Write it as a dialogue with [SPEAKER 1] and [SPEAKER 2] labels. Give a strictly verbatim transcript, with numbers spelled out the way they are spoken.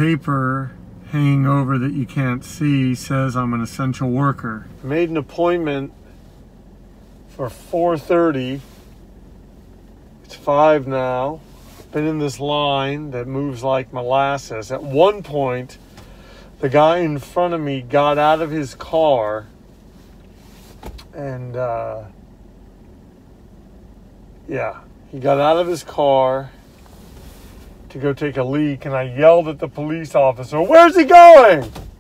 [SPEAKER 1] paper hanging over that you can't see says I'm an essential worker. I made an appointment for four thirty. It's five now. Been in this line that moves like molasses. At one point, the guy in front of me got out of his car and uh, yeah, he got out of his car to go take a leak, and I yelled at the police officer, "Where's he going?"